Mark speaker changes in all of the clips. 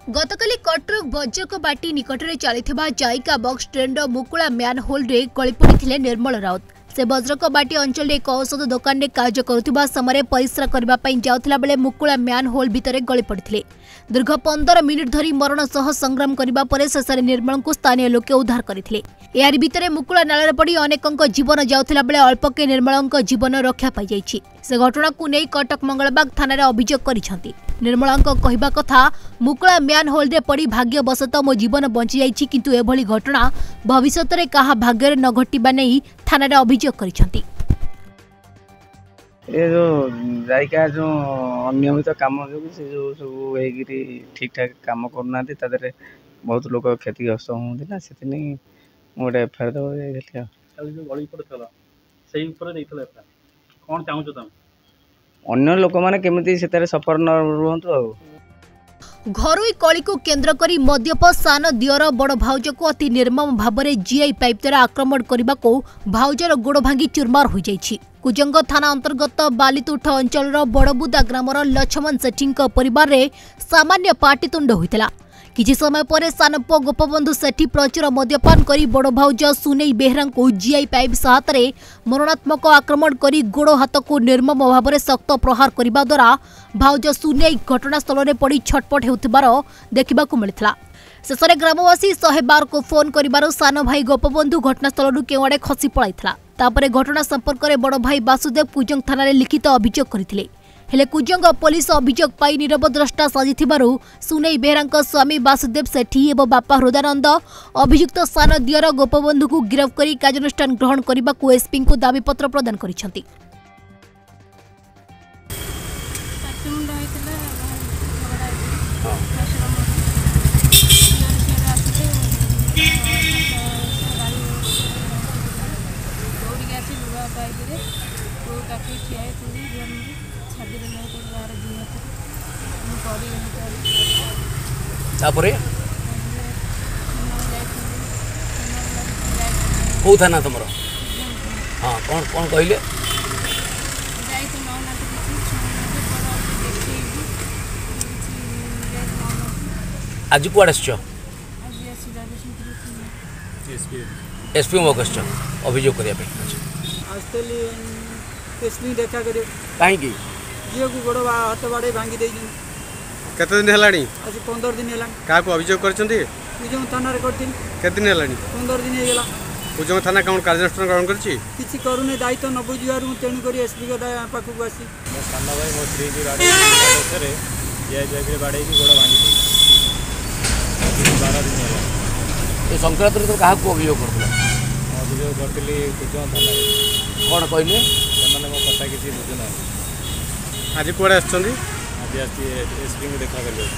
Speaker 1: गतकाली कटक बज्रक बाटी निकट में चलता जाइका बक्स ट्रेन मुकुला म्यान होल रे गली पड़ी निर्मल राउत। से बज्रक बाटी अंचल एक औषध दुकान में कार्य करुवा समय परिश्रा करने जाउथिला बेले मुकुला म्यान होल भितर गली पड़ते दीर्घ 15 मिनिट धरी मरण सह संग्राम करने पर शेष निर्मल को स्थानीय लोके उद्धार करते। यार भितर मुकुला नाल पड़ी अनेक जीवन जाउथिला बेले अल्पके निर्मल जीवन रक्षा पाई जाइछि। से घटना को नहीं कटक मंगलबाग थाना अभियोग करिसेंति। निर्मला कहवा कथा मुकुला म्यान होल रे पड़ी भाग्यवशत मो जीवन बंची जाइछि, किंतु एभली घटना भविष्यत रे कहा भाग्य न घटिबा नहीं थाना अभियोग करिसेंति।
Speaker 2: ये जो जायका जो अनियमित काम जो से जो सब हेगिरी ठीक ठाक काम करना तादरे बहुत लोक क्षतिग्रस्त होती ना से गोटे एफआईआर दबा जाइए जो गली पड़ता से कौन चाहूँ तुम अन्य लोक मैंने केमी से सफर न रुहतु आ
Speaker 1: घरोई कली को केन्द्र करी मद्यप सान दियर बड़ भाउज को अति निर्मम भाव में जीआई पाइप द्वारा आक्रमण करने को भाउजर गोड़ भांगी चुरमार हो जाइछि। कुजंग थाना अंतर्गत बालीतुठ अंचल बड़बुदा ग्रामर लक्ष्मण सेठी परिवार रे सामान्य पाटितुंड होइतला। किछि समय पर सानप गोपबंधु सेठी प्रचुर मद्यपान करी बड़ भाउज सुनेई बेहरा को जीआई पाइप सहायता मरणात्मक आक्रमण करी गोड़ हाथ को निर्मम भाव में शक्त प्रहार करने द्वारा भाउज सुनेई घटनास्थल में पड़ी छटपट होतिबार देखिबाकू मिलिथिला। शेष में ग्रामवासी 112 को फोन करिबारो सान भाई गोपबंधु घटनास्थल केवड़े खसी पड़ाइथिला। तापरे घटना संपर्क में बड़ भाई वासुदेव कुजंग थाना लिखित अभियोग करथिले। हेले कुजंग पुलिस अभियोग पाई नीरव द्रष्टा साजिथिबारु सुनेई बेहरा स्वामी वासुदेव सेठी एवं बापा हृदानंद अभियुक्त सान दियर गोपबंधु को गिरफ्त करी कार्यानुष्ठान ग्रहण करने को एसपी को दाबीपत्र प्रदान करिसेंति।
Speaker 3: तापरे कौ थाना तुम हाँ कौन कौन कहले आज कुआड़ एसपी मो अभियोग करने
Speaker 4: देखा
Speaker 3: कहीं
Speaker 4: झील को गोड़ हाथ बाड़े भांगी दे
Speaker 5: केते दिन हेलानी
Speaker 4: आज 15 दिन हेला
Speaker 5: का को अभियोग करछंती
Speaker 4: कुजंग थाना रे करथिन
Speaker 5: केते दिन हेलानी
Speaker 4: 15 दिन हेला
Speaker 5: कुजंग थाना कौन कार्यानुष्ठान ग्रहण करछि
Speaker 4: किछि करूने दायित्व न बुझियारु तेनु करी एसपी के पाखु आसी
Speaker 6: मो साना भाई मो स्त्री की गाड़ी रे ये जगह बाड़े की गोड़ भांगी दे 12 दिन हेला
Speaker 3: ए संक्रांत रे तो काहा को अभियोग करथला
Speaker 6: अभियोग करथली कुजंग थाना
Speaker 3: कौन कहले
Speaker 6: ସେମାନେ ମୋ କଥା କିଛି ବୁଝୁନା
Speaker 5: आज कुआड़े आछंती
Speaker 6: आज आसी एसपी को देखा कर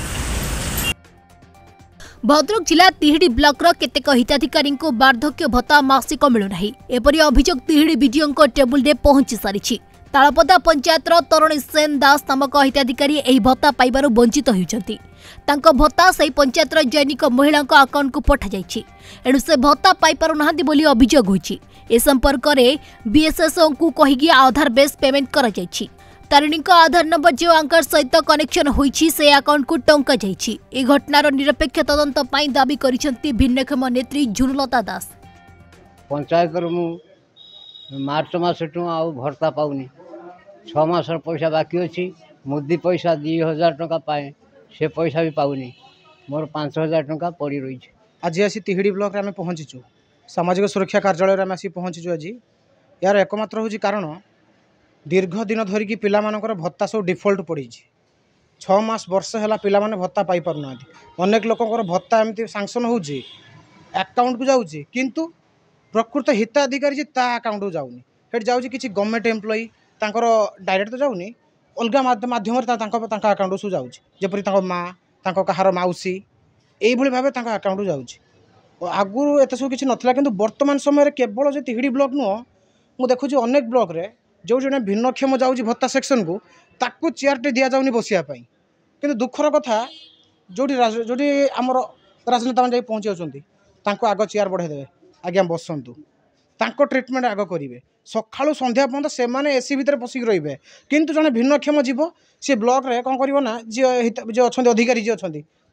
Speaker 1: भद्रक जिला तिहिडी ब्लॉक केतेक हिताधिकारी को वार्धक्य भत्ता मासिक मिलुना एपरी अभियोग तिहिडी बीडीओ टेबुल रे पहुंची सारी। तालपदा पंचायत तरुणी सेन दास नामक हिताधिकारी एही भत्ता पाइबारु वंचित होइछंती। तांको भत्ता सही पंचायत जैनिक महिला अकाउंट को पठा जाइछि। एणु से भत्ता पाई पारु नाहांती बोली अभियोग होइछि। ए संपर्क में बीएसएसओ को कहिगी आधार बेस पेमेंट करा जाइछि। तारिणी आधार नंबर जो आंकर सहित कनेक्शन होइछि से अकाउंट को टंका जाइछि। ए घटनार निरपेक्ष तदंत पाई दाबी करिसेंती भिन्नक्षम नेत्री झुनुलता दास।
Speaker 7: पंचायत मु मार्च मासटू आउ भर्ता पाऊनी 6 मास पैसा बाकी अच्छी मुदी पैसा 2000 टंका पाए से पैसा भी पाऊनी मोर 5000 टंका पड़ी रही।
Speaker 8: आज आसी तिहिडी ब्लॉक रे आम पहुँचीचु सामाजिक सुरक्षा कार्यालय आम आसी पहुँचीचु। आज यार एकमात्र हूँ कारण दीर्घ दिन धरिकी पिला मानकर भत्ता सब डिफॉल्ट पड़ी 6 मास वर्ष है पिला माने भत्ता पाई पार ना। अनेक लोकंकर भत्ता एमती सांक्शन होउची अकाउंट को जाउची किंतु प्रकृत हिताधिकारी ता अकाउंट को जाउनी हेट जाउची किछि गवर्नमेंट एम्प्लॉई तांकर डायरेक्ट तो जाउनी अलगा माध्यम तांका अकाउंट सु जाउची जेपरि तांको माँ तांको कहार माउसी एई भली भाबे तांका अकाउंट जाउची। आगुरु एते सब किछि नथला किंतु वर्तमान समय केवल जे तिहिडी ब्लॉक नुह मु देखुची अनेक ब्लॉक रे जो जने भिन्नक्षम जाउची भत्ता सेक्शन को ताकू चेयरटे दिया जाउनी बसिया पई किंतु दुखर कथा जोटी आमर राजनेता मन जाई पहुँची अछंती तांको आग चेयर बढ़ाई देबे आज्ञा बसंतु तांको ट्रिटमेंट आग करेंगे सकाळु संध्या पर्यंत से माने एसी भितर पसिक रहिबे किंतु जने भिन्नक्षम जीव सी ब्लॉक रे कौन करना जी अच्छा अधिकारी जी अच्छा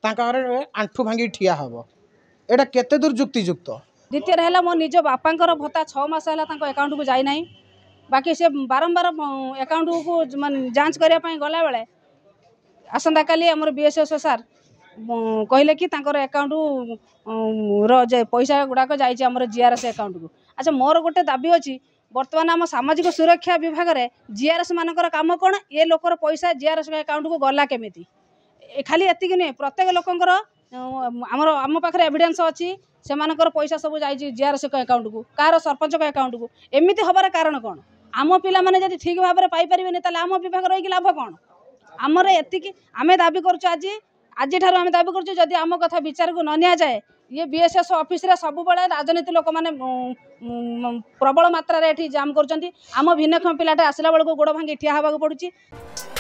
Speaker 8: आंठू भांगी ठिया हम एटा केते दूर युक्तियुक्त।
Speaker 9: द्वितीय है मो निज बापांकर भत्ता 6 मास है अकाउंट को जाई नहीं बाकी से बारंबार अकाउंट को जांच करने गला बेले आसंता काली आमर बीएसएस सार कहले कि अकाउंट पैसा गुड़ाक जामर जीआरएस अकाउंट को। अच्छा मोर गोटे दाबी अच्छी बर्तमान आम सामाजिक सुरक्षा विभाग में जीआरएस मानकर काम कौन ये लोकर पैसा जीआरएस अकाउंट को गला केमिति खाली एतिक नुहे प्रत्येक लोकंर आमर आम पाखे एविडेंस अच्छी से पैसा सब जाइए जीआरएस अकाउंट को कार सरपंच अकाउंट को एमती हबार कारण कौन आम पिला माने जब ठीक भाव में पाइपर ताले आम विभाग रही लाभ कौन आमर एतिक आम दाबी करुँ आज आम दाबी करुँ जदि आम कथा विचार को न नि जाए ये बीएसएस ऑफिस रे सब बड़े राजनीति लोक मैंने प्रबल मात्रा रे जाम कर भिन्नक्षम पिलाटे आसला बेलू गोड़ भांगी ठिया हवा पड़ुची।